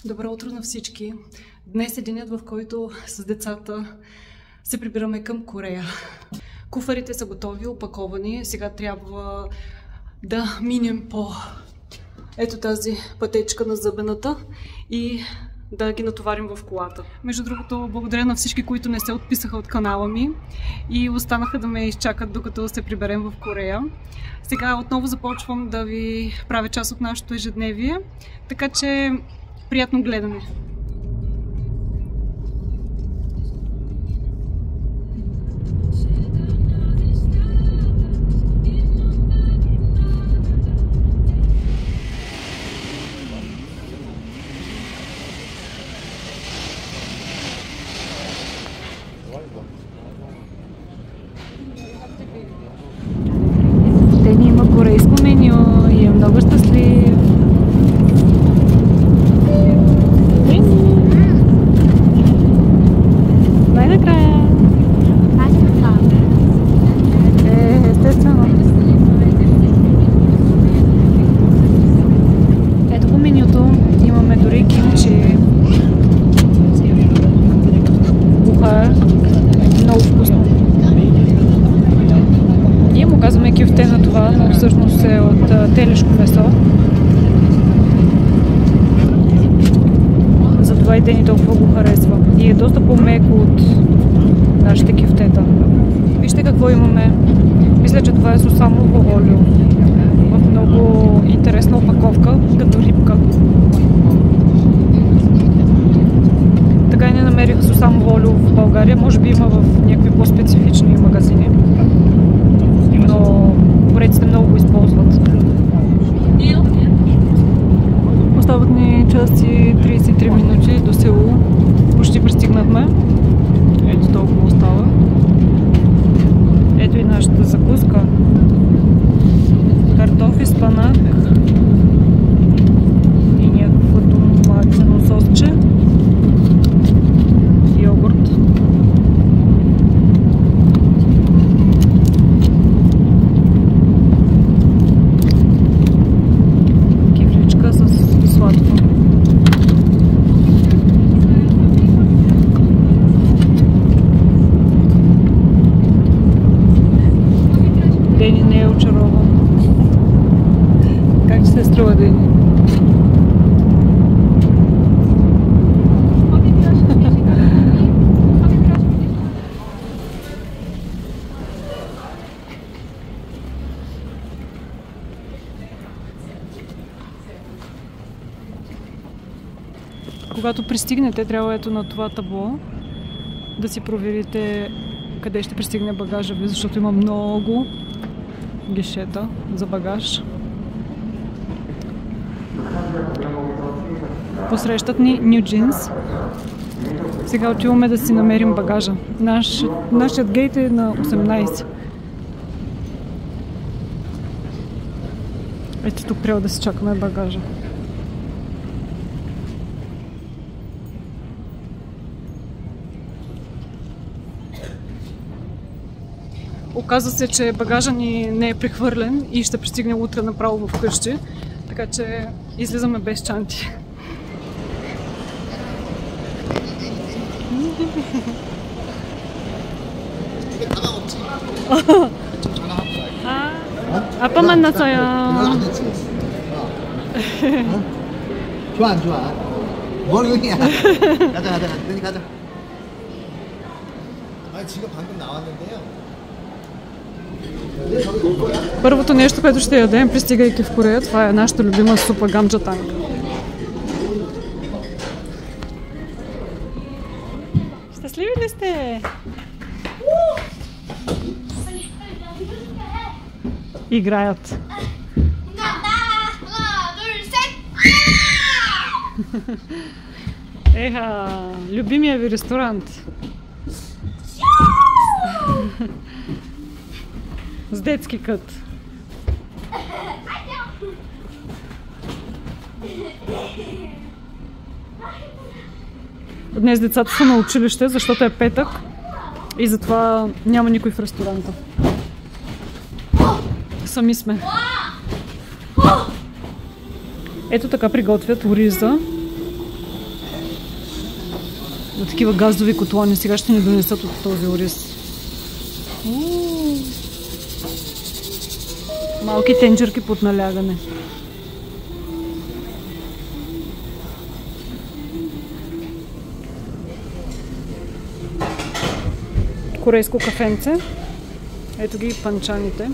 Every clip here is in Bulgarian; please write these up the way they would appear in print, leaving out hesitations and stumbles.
Добро утро на всички! Днес е денят, в който с децата се прибираме към Корея. Куфарите са готови, опаковани. Сега трябва да минем по ето тази пътечка на зъбената и да ги натоварим в колата. Между другото, благодаря на всички, които не се отписаха от канала ми и останаха да ме изчакат докато се приберем в Корея. Сега отново започвам да ви правя част от нашето ежедневие, така че приятно гледане! Дени има корейско меню и е много щастлив. Най-накрая! Естествено. Ето по менюто имаме дори кимчи. Бухар. Много вкусно. Ние му казваме кюфте на това, но всъщност е от телешко месо. Затова и Дени толкова го харесва. И е доста по-меко от нашите кюфтета. Вижте какво имаме. Мисля, че това е сусамово олио. В много интересна опаковка, като рибка. Така и не намерих сусамово олио в България. Може би има в някакви по-специфични магазини. Но корейците много го използват. Остават ни час и 33 минути до село. Почти пристигнахме. Ето толкова остава. Ето и нашата закуска. Картофи, спанак и някакво доматено сосче. Йогурт. Кифличка с сладко. Дени не е очарован. Как се струва, Дени? Когато пристигнете, трябва ето на това табло да си проверите къде ще пристигне багажа ви, защото има много гишета за багаж. Посрещат ни New Jeans. Сега отиваме да си намерим багажа. Нашият гейт е на 18. Ето тук трябва да си чакаме багажа. Оказва се, че багажа ни не е прехвърлен и ще пристигне утре направо в къщи, така че излизаме без чанти. 아빠 만났어요. 좋아 안 좋아? 뭘 그냥 가자 가자. 아니 지금 방금 나왔는데요. Първото нещо, което ще ядем, пристигайки в Корея, това е нашата любима супа гамджатанг. Щастливи ли сте? Играят. Еха, любимия ви ресторант. С детски кът. Днес децата са на училище, защото е петък и затова няма никой в ресторанта. Сами сме. Ето така приготвят ориза. на такива газови котлони. Сега ще ни донесат от този ориз. Малки тенджерки под налягане. Корейско кафенце. Ето ги панчаните.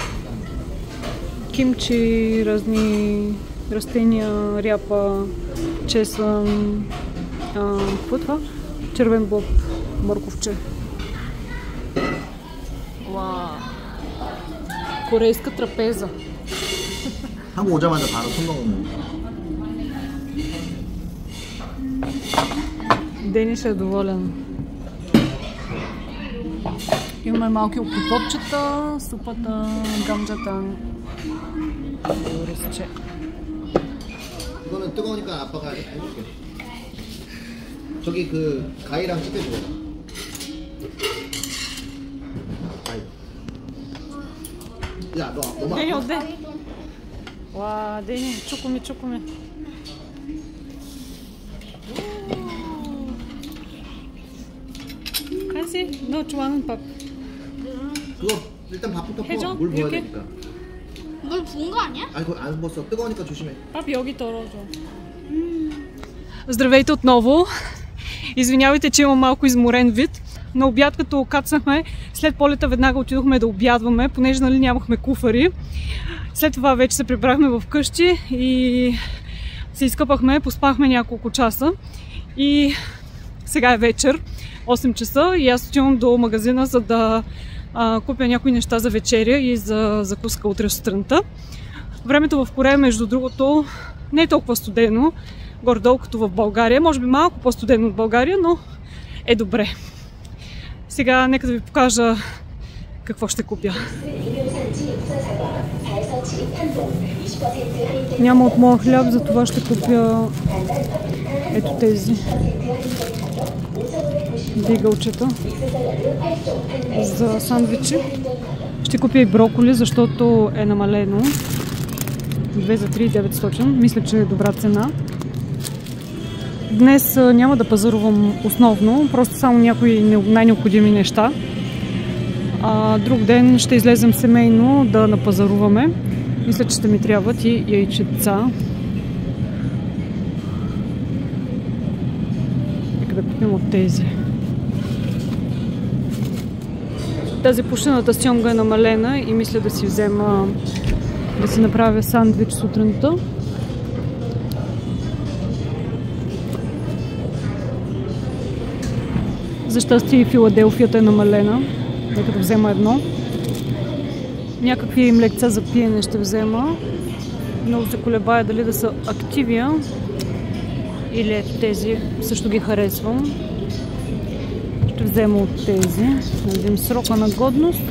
Кимчи, разни растения, ряпа, чесън. Какво е това? Червен боб, морковче. Вау! Корейска трапеза. 한국 오자마자 바로 성공. Денис е доволен. Имаме малки октоподчета, супата, гамджата. Оризче. 이거는 뜨거우니까 아빠가 해줄게. 저기 그 가위랑 찢어줘. 야, 너 너무 Дени, 아파? отде! Ва, Дени, чукаме, чукаме. Как си? No, чуван пап. 그거 일단 밥부터 해줘? 퍼. 물 부어야 이렇게? 되니까. 물 부은 거 아니야? 아니 그거 안 부었어. 뜨거우니까 조심해. Пап, йоги торожо. Здравейте отново! Извинявайте, че имам малко изморен вид. На обяд, като кацнахме, след полета веднага отидохме да обядваме, понеже нали нямахме куфари. След това вече се прибрахме в къщи и се изкъпахме, поспахме няколко часа. И сега е вечер, 8 часа и аз отивам до магазина, за да купя някои неща за вечеря и за закуска утре сутринта. Времето в Корея, между другото, не е толкова студено, горе-долу като в България. Може би малко по-студено от България, но е добре. Сега нека да ви покажа какво ще купя. Няма от моя хляб, затова ще купя ето тези бигълчета за сандвичи. Ще купя и броколи, защото е намалено. 2 за 3,900. Мисля, че е добра цена. Днес няма да пазарувам основно, просто само някои най-необходими неща. Друг ден ще излезем семейно да напазаруваме. Мисля, че ще ми трябват и яйчеца. Нека да купим от тези. Тази пушената сьомга е намалена и мисля да си взема, да си направя сандвич сутринта. За щастие и Филаделфията е намалена. Нека да взема едно. Някакви млекца за пиене ще взема. Много се колебая дали да са Активия или ето тези. Също ги харесвам. Ще взема от тези. Да видим срока на годност.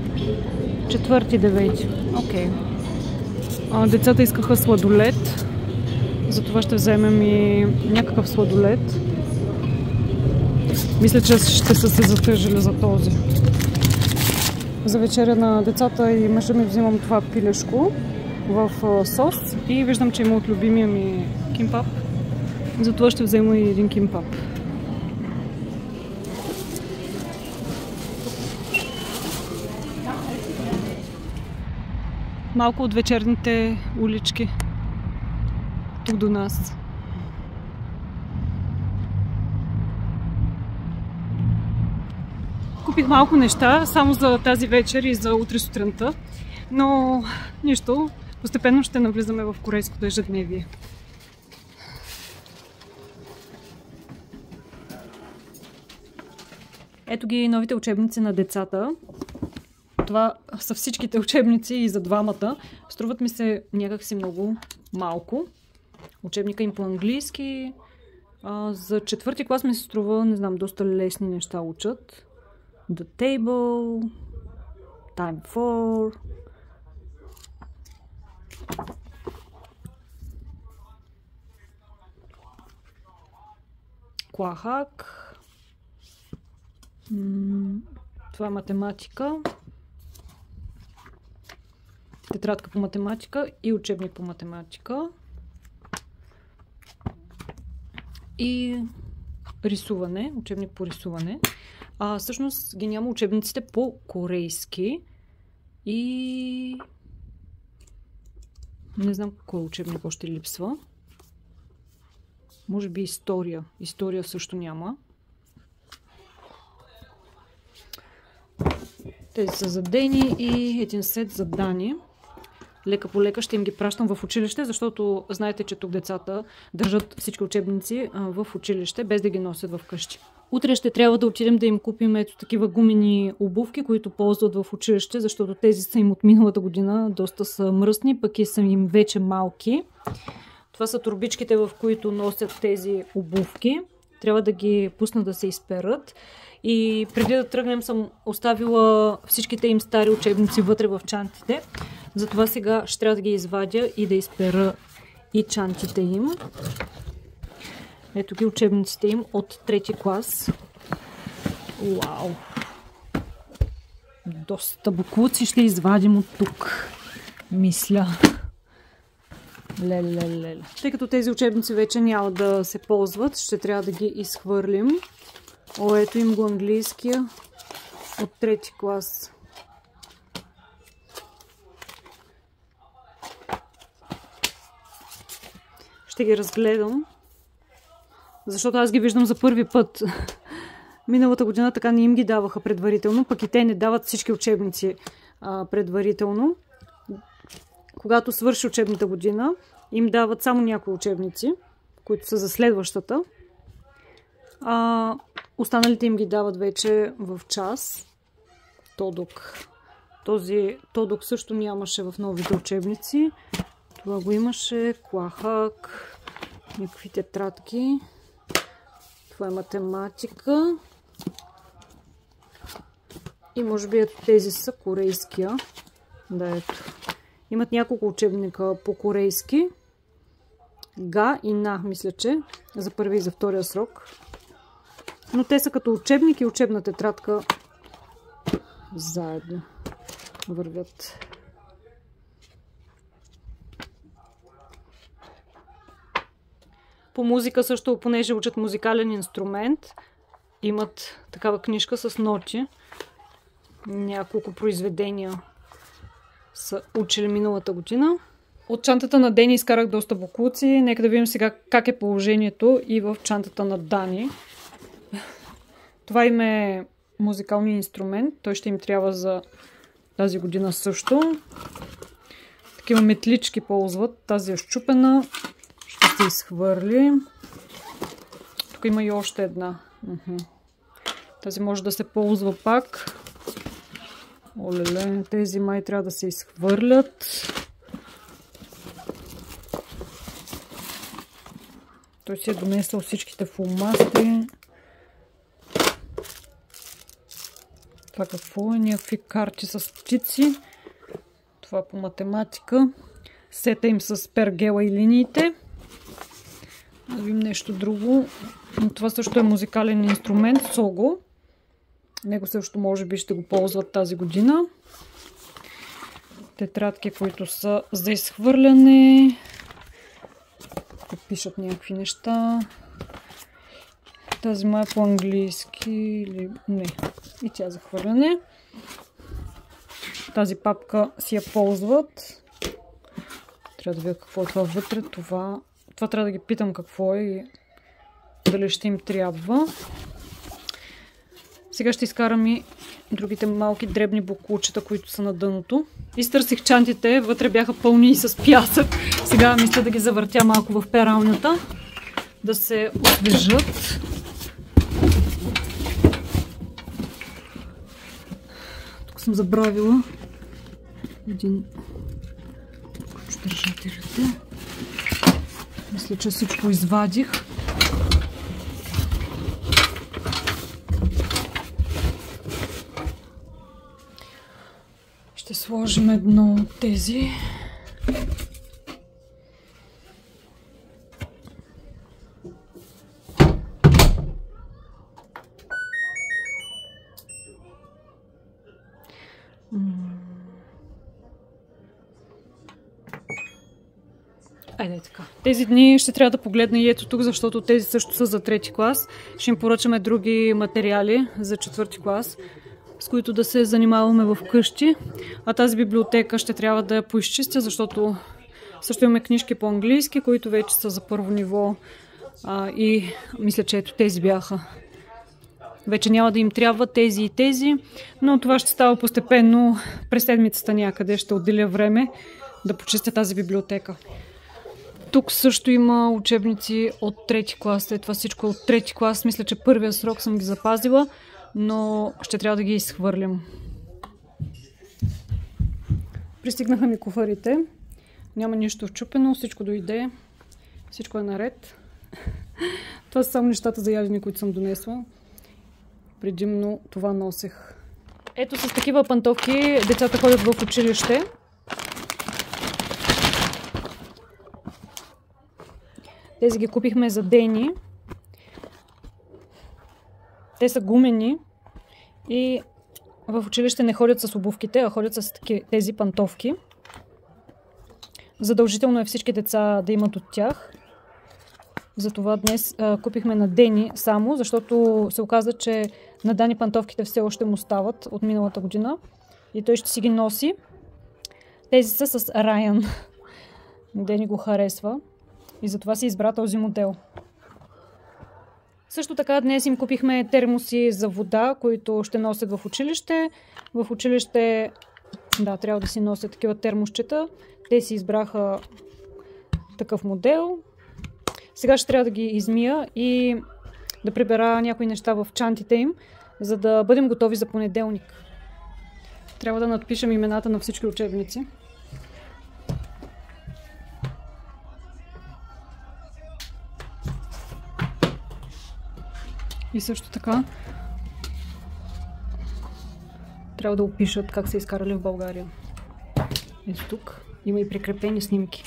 4-9. Окей. Децата искаха сладолед. Затова ще вземем и някакъв сладолед. Мисля, че ще са се затъжили за този. За вечеря на децата и мъжа ми взимам това пилешко в сос и виждам, че има от любимия ми кимпап. Затова ще взема и един кимпап. Малко от вечерните улички тук до нас. Купих малко неща, само за тази вечер и за утре сутринта, но нищо, постепенно ще навлизаме в корейското ежедневие. Ето ги новите учебници на децата. Това са всичките учебници и за двамата. Струват ми се някакси много малко. Учебника им по английски. За 4-ти клас ми се струва, не знам, доста лесни неща учат. The table, time for. Клахак. Това е математика. Тетрадка по математика и учебник по математика. И рисуване, учебник по рисуване. Всъщност ги няма учебниците по корейски и не знам кой учебник още липсва. Може би история. История също няма. Тези са за Дени и един сет за Дани. Лека по лека ще им ги пращам в училище, защото знаете, че тук децата държат всички учебници в училище, без да ги носят в къщи. Утре ще трябва да отидем да им купим ето такива гумени обувки, които ползват в училище, защото тези са им от миналата година, доста са мръсни, пък и са им вече малки. Това са торбичките, в които носят тези обувки. Трябва да ги пусна да се изперат. И преди да тръгнем съм оставила всичките им стари учебници вътре в чантите. Затова сега ще трябва да ги извадя и да изпера и чантите им. Ето ги учебниците им от трети клас. Уау! Доста буклуци ще извадим от тук. Мисля. Леле. Тъй като тези учебници вече няма да се ползват, ще трябва да ги изхвърлим. Ето им го английския от трети клас. Ще ги разгледам, защото аз ги виждам за първи път. Миналата година така не им ги даваха предварително, пък и те не дават всички учебници предварително. Когато свърши учебната година, им дават само някои учебници, които са за следващата. Останалите им ги дават вече в час. Тодок. Този Тодок също нямаше в новите учебници. Това го имаше. Клахак. Някакви тетрадки. Това е математика. И може би ето тези са корейския. Да, ето. Имат няколко учебника по корейски. Га и На, мисля, че за първи и за втория срок. Но те са като учебник и учебна тетрадка заедно вървят. По музика също, понеже учат музикален инструмент, имат такава книжка с ноти. Няколко произведения са учили миналата година. От чантата на Дени изкарах доста боклуци. Нека да видим сега как е положението и в чантата на Дани. Това им е музикалния инструмент. Той ще им трябва за тази година също. Такива метлички ползват. Тази е счупена. Ще се изхвърли. Тук има и още една. Тази може да се ползва пак. Олеле, тези май трябва да се изхвърлят. Той си е донесъл всичките фломастри. Това какво е? Някакви карти с птици. Това по математика. Сета им с пергела и линиите. Да видим нещо друго. Това също е музикален инструмент. Сого. Него също може би ще го ползват тази година. Тетрадки, които са за изхвърляне. Тук пишат някакви неща. Тази май е по-английски или не. И тя за хвърляне. Тази папка си я ползват. Трябва да видя какво е това вътре. Това трябва да ги питам какво е и дали ще им трябва. Сега ще изкарам и другите малки дребни боклучета, които са на дъното. Изтърсих чантите, вътре бяха пълни и с пясък. Сега мисля да ги завъртя малко в пералнята, да се освежат. Тук съм забравила един ключодържателите. Мисля, че всичко извадих. Ще сложим едно от тези. Айде така. Тези дни ще трябва да погледна и ето тук, защото тези също са за 3-ти клас. Ще им поръчаме други материали за 4-ти клас, с които да се занимаваме в къщи. А тази библиотека ще трябва да я поизчистя, защото също имаме книжки по английски, които вече са за първо ниво. И мисля, че ето тези бяха. Вече няма да им трябва тези и тези, но това ще става постепенно през седмицата някъде. Ще отделя време да почистя тази библиотека. Тук също има учебници от 3-ти клас. Това всичко е от 3-ти клас. Мисля, че първия срок съм ги запазила, но ще трябва да ги изхвърлям. Пристигнаха ми куфарите. Няма нищо вчупено, всичко дойде. Всичко е наред. Това са само нещата за ядене, които съм донесла. Предимно това носех. Ето с такива пантовки децата ходят в училище. Тези ги купихме за Дени. Те са гумени и в училище не ходят с обувките, а ходят с тези пантовки. Задължително е всички деца да имат от тях. Затова днес купихме на Дени само, защото се оказа, че на Дани пантовките все още му стават от миналата година и той ще си ги носи. Тези са с Райан. Дени го харесва и затова си избра този модел. Също така днес им купихме термоси за вода, които ще носят в училище. В училище, да, трябва да си носят такива термосчета. Те си избраха такъв модел. Сега ще трябва да ги измия и да прибера някои неща в чантите им, за да бъдем готови за понеделник. Трябва да надпишем имената на всички учебници. И също така трябва да опишат как са изкарали в България. Ето тук има и прикрепени снимки.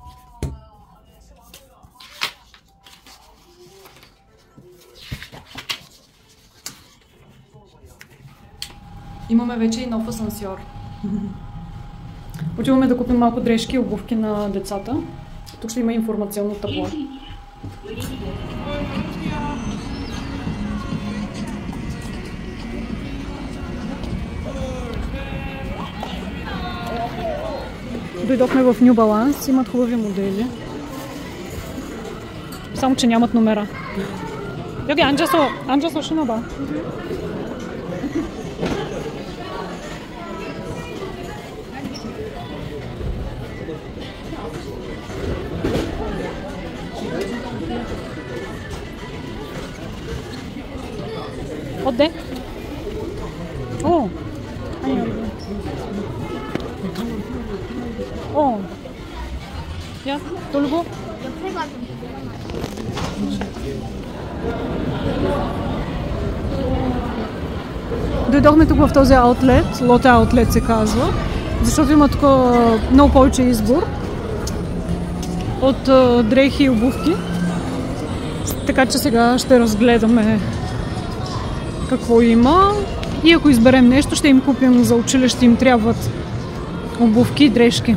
Имаме вече и нов асансьор. Отиваме да купим малко дрежки и обувки на децата. Тук ще има информационно табло. Дойдохме в New Balance, имат хубави модели. Само че нямат номера. 여기 앉아서 신어봐. 어때? 아니 여기. 야, 돌고. 옆에가 좀 Дойдохме тук в този аутлет, Lotte Outlet се казва, защото има тук много повече избор от дрехи и обувки. Така че сега ще разгледаме какво има и ако изберем нещо, ще им купим за училище, им трябват обувки и дрежки.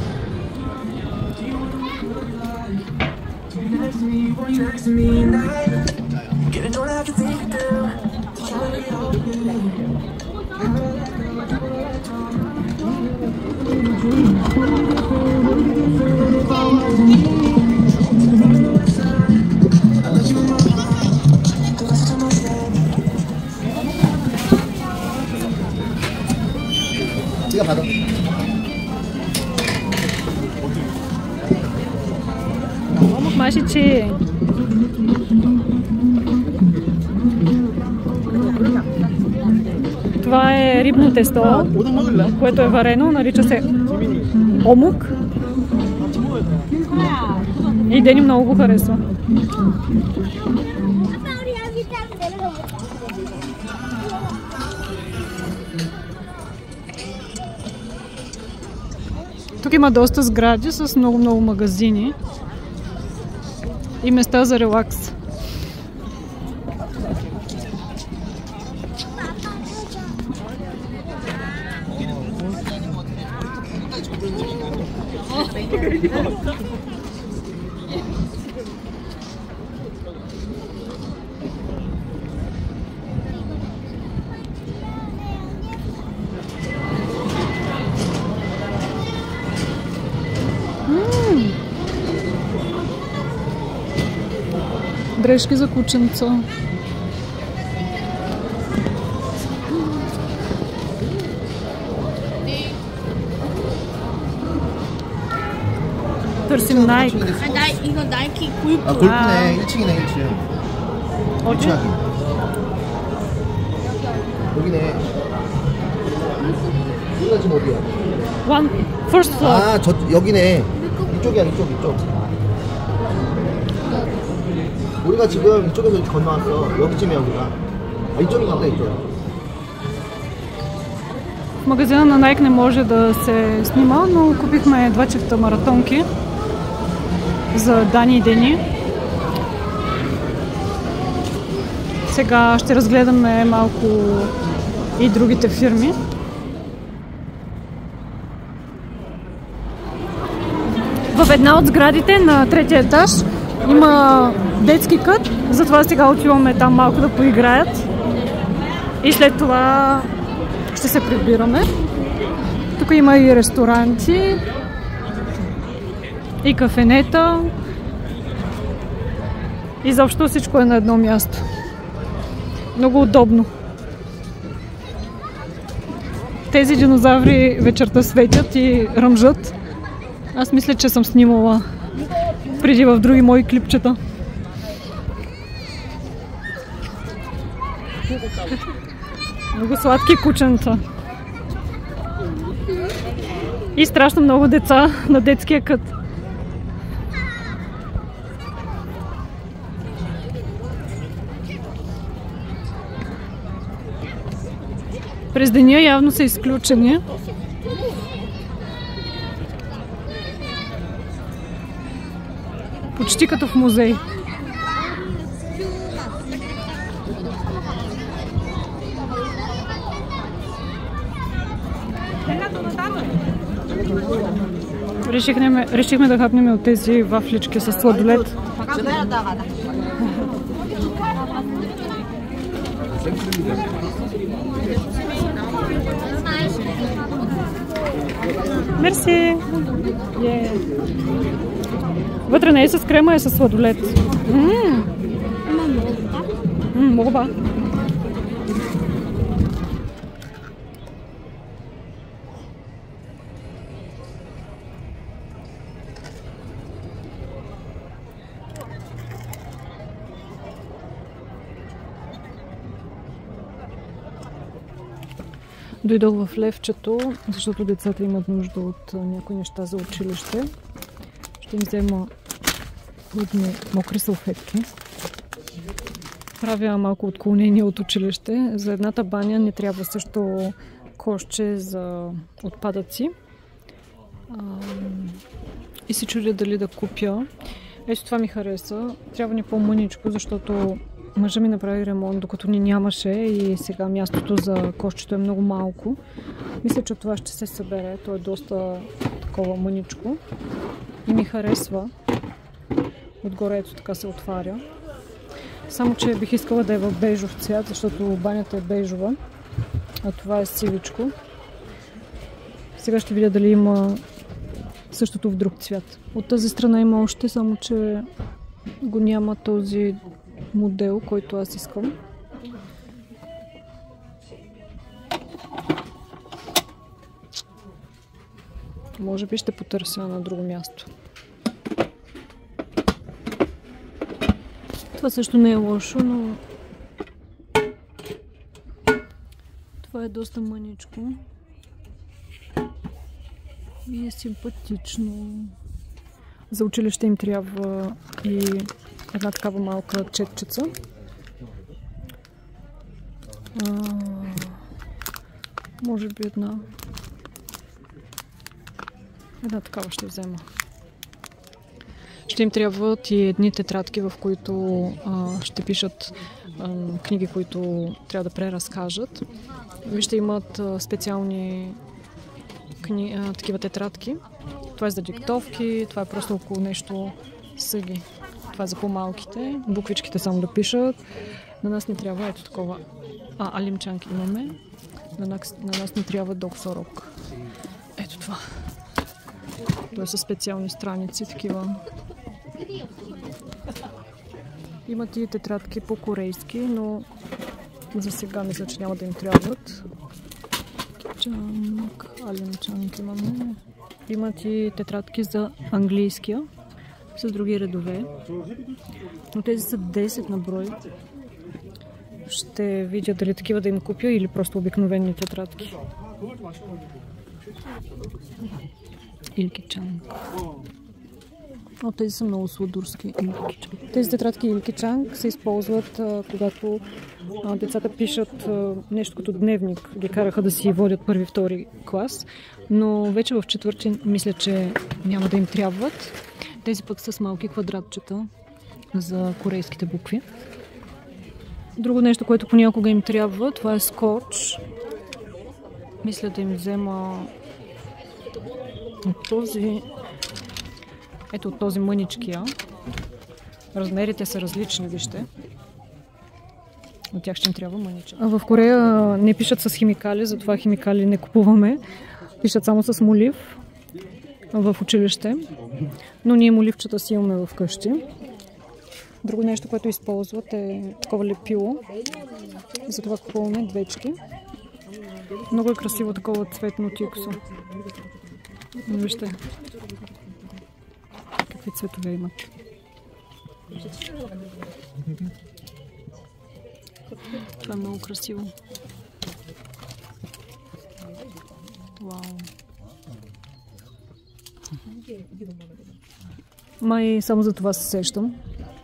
네가 받아. 맛있지? Това е рибно тесто, което е варено, нарича се омук. И Дени много го харесва. Тук има доста сгради с много магазини и места за релакс. Дрежки за кученца. Търсим Nike. 이거 나이키 골프. 아 골프네. 1층이네 1층. 어디? 여기네. 여기가 지금 어디야? One first floor. 아 저 여기네. 이쪽이야 이쪽. 우리가 지금 이쪽에서 건너왔어. 여기쯤이야 우리가. 아 이쪽인가 보다 이쪽. В магазина на Nike не може да се снима, но купихме 2 чифта маратонки за Дани и Дени. Сега ще разгледаме малко и другите фирми. В една от сградите на третия етаж има детски кът, затова сега отиваме там малко да поиграят и след това ще се прибираме. Тук има и ресторанти, и кафенета. И заобщо всичко е на едно място. Много удобно. Тези динозаври вечерта светят и ръмжат. Аз мисля, че съм снимала преди в други мои клипчета. Много сладки кученца. И страшно много деца на детския кът. През деня явно са изключени. Почти като в музей. Решихме да хапнем от тези вафлички с сладолед. Мерси! Вътре не е с крема, е с сладолед. Мога ба. Дойдох в Левчето, защото децата имат нужда от някои неща за училище. Ще им взема едни мокри салфетки. Правя малко отклонение от училище. За едната баня не трябва също кошче за отпадъци. И се чудя дали да купя. Ето това ми хареса. Трябва ни по-мъничко, защото мъжа ми направи ремонт, докато ни нямаше и сега мястото за кошчето е много малко. Мисля, че това ще се събере. То е доста такова мъничко. И ми харесва. Отгоре ето така се отваря. Само, че бих искала да е в бежов цвят, защото банята е бежова, а това е сивичко. Сега ще видя дали има същото в друг цвят. От тази страна има още, само че го няма този модел, който аз искам. Може би ще потърся на друго място. Това също не е лошо, но това е доста мъничко и е симпатично. За училище им трябва и една такава малка четчица. Може би една такава ще взема. Ще им трябват и едни тетрадки, в които ще пишат книги, които трябва да преразкажат. Вижте, имат специални такива тетрадки. Това е за диктовки, това е просто около нещо съги. Това е за по-малките. Буквичките само да пишат. На нас не трябва ето такова. Алимчанки имаме. На нас не трябва доксорок. Ето това. Това са специални страници, такива. Имат и тетрадки по-корейски, но за сега мисля, че няма да им трябват. Чанг, Ален-чанг имаме. Имат и тетрадки за английския с други редове. Но тези са 10 на брой. Ще видя дали такива да им купя или просто обикновени тетрадки. Илки-чанг. О, тези са много сладурски. Илки-чанг. Тези тетрадки Илки-чанг се използват, когато децата пишат нещо като дневник. Ги караха да си водят първи-втори клас. Но вече в четвърти мисля, че няма да им трябват. Тези пък са с малки квадратчета за корейските букви. Друго нещо, което понякога им трябва, това е скотч. Мисля да им взема от този... Ето от този мъничкия. Размерите са различни, вижте. От тях ще им трябва мъничък. В Корея не пишат с химикали, затова химикали не купуваме. Пишат само с молив в училище. Но ние моливчета си имаме вкъщи. Друго нещо, което използват е такова лепило. Затова купуваме двечки. Много е красиво такова цветно тиксо. Вижте какви цветове имат. Това е много красиво. Вау. Май само за това се сещам.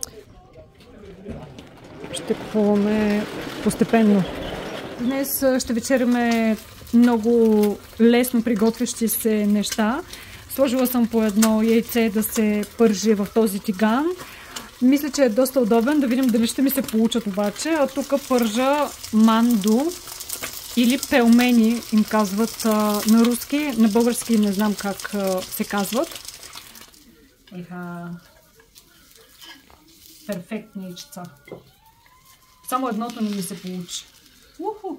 Ще купуваме постепенно. Днес ще вечеряме много лесно приготвящи се неща. Сложила съм по едно яйце да се пържи в този тиган. Мисля, че е доста удобен. Да видим дали ще ми се получат обаче. А тук пържа манду или пелмени им казват на руски. На български не знам как се казват. Перфектни яйчеца. Само едното не ми се получи. Уху!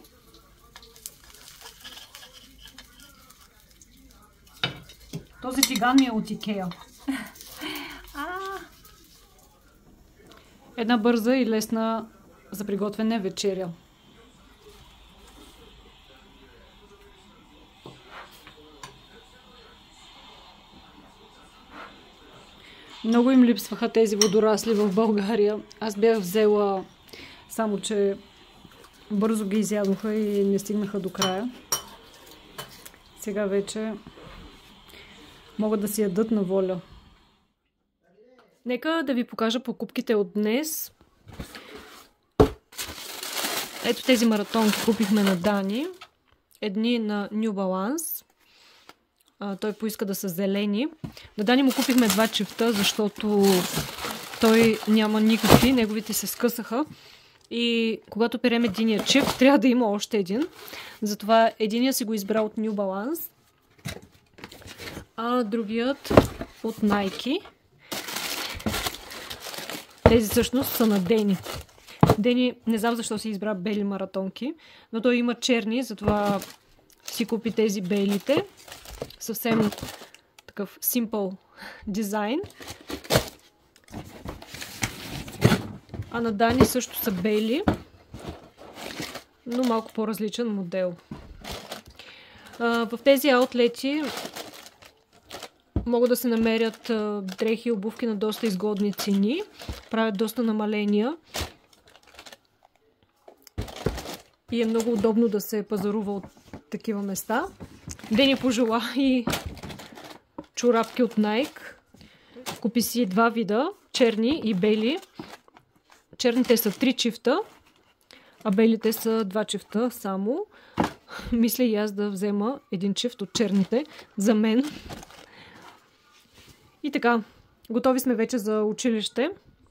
Този тиган ми е от Икея. Една бърза и лесна за приготвяне вечеря. Много им липсваха тези водорасли в България. Аз бях взела, само че бързо ги изядоха и не стигнаха до края. Сега вече могат да си ядат на воля. Нека да ви покажа покупките от днес. Ето тези маратонки купихме на Дани. Едни на New Balance. Той поиска да са зелени. На Дани му купихме 2 чифта, защото той няма никакви. Неговите се скъсаха. И когато перем единия чифт, трябва да има още един. Затова единия си го избра от New Balance. А другият от Nike. Тези всъщност са на Дени. Дени не знам защо си избра бели маратонки, но той има черни, затова си купи тези белите. Съвсем такъв simple дизайн. А на Дани също са бели, но малко по-различен модел. В тези аутлети могат да се намерят дрехи и обувки на доста изгодни цени. Правят доста намаления. И е много удобно да се пазарува от такива места. Дени пожела и чорапки от Nike. Купи си 2 вида, черни и бели. Черните са 3 чифта, а белите са 2 чифта само. Мисля и аз да взема един чифт от черните за мен. И така, готови сме вече за училище.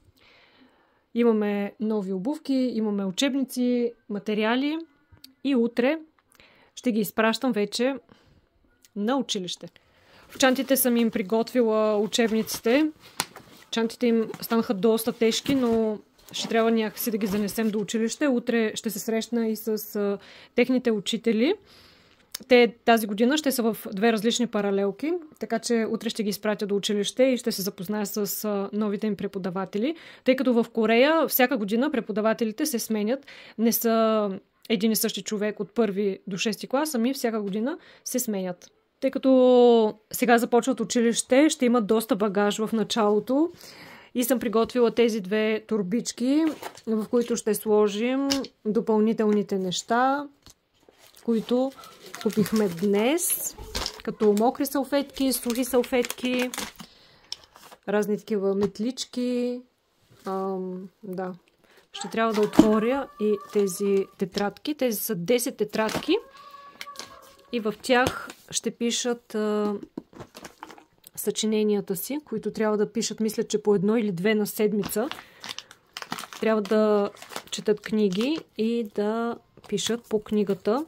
Имаме нови обувки, имаме учебници, материали и утре ще ги изпращам вече на училище. В чантите съм им приготвила учебниците. Чантите им станаха доста тежки, но ще трябва някакси да ги занесем до училище. Утре ще се срещна и с техните учители, Те тази година ще са в 2 различни паралелки, така че утре ще ги изпратя до училище и ще се запозная с новите им преподаватели. Тъй като в Корея всяка година преподавателите се сменят. Не са един и същи човек от 1 до 6 клас, ами всяка година се сменят. Тъй като сега започват училище, ще имат доста багаж в началото и съм приготвила тези 2 турбички, в които ще сложим допълнителните неща, които купихме днес, като мокри салфетки, сухи салфетки, разни такива метлички. Да. Ще трябва да отворя и тези тетрадки. Тези са 10 тетрадки и в тях ще пишат съчиненията си, които трябва да пишат, мисля, че по 1 или 2 на седмица. Трябва да четат книги и да пишат по книгата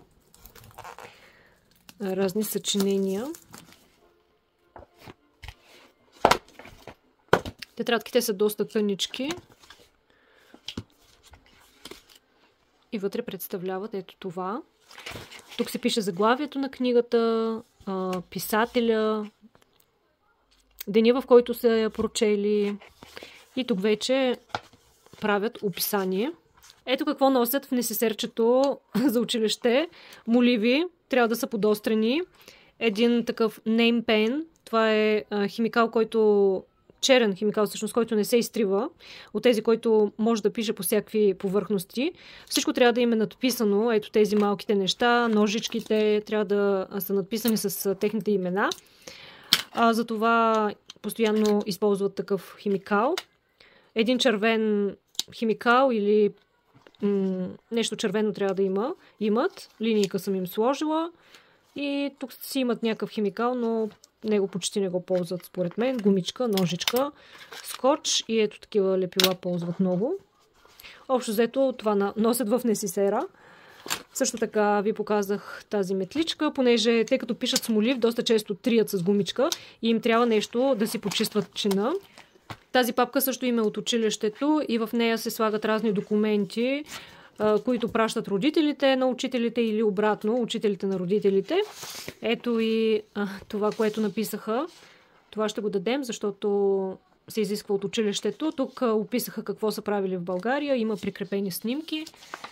разни съчинения. Тетрадките са доста тънички и вътре представляват ето това. Тук се пише заглавието на книгата, писателя, деня, в който са я прочели, и тук вече правят описание. Ето какво носят в несесерчето за училище. Моливи трябва да са подострени. Един такъв name pen. Това е химикал, който черен химикал, всъщност, който не се изтрива. От тези, който може да пише по всякакви повърхности. Всичко трябва да им е надписано. Ето тези малките неща, ножичките трябва да са надписани с техните имена. Затова постоянно използват такъв химикал. Един червен химикал или нещо червено трябва да имат. Линийка съм им сложила. И тук си имат някакъв химикал, но него почти не го ползват според мен. Гумичка, ножичка, скотч и ето такива лепила ползват много. Общо взето това носят в несисера. Също така ви показах тази метличка, понеже те като пишат с молив, доста често трият с гумичка и им трябва нещо да си почистват чина. Тази папка също им е от училището и в нея се слагат разни документи, които пращат родителите на учителите или обратно, учителите на родителите. Ето и това, което написаха. Това ще го дадем, защото се изисква от училището. Тук описаха какво са правили в България. Има прикрепени снимки.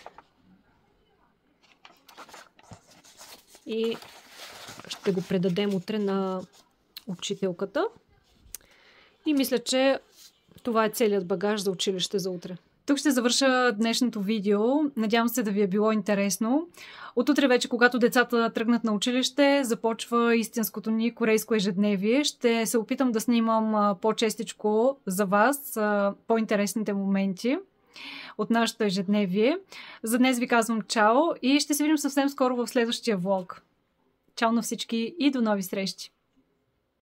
И ще го предадем утре на учителката. И мисля, че това е целият багаж за училище за утре. Тук ще завърша днешното видео. Надявам се да ви е било интересно. От утре вече, когато децата тръгнат на училище, започва истинското ни корейско ежедневие. Ще се опитам да снимам по-честичко за вас по-интересните моменти от нашето ежедневие. За днес ви казвам чао и ще се видим съвсем скоро в следващия влог. Чао на всички и до нови срещи!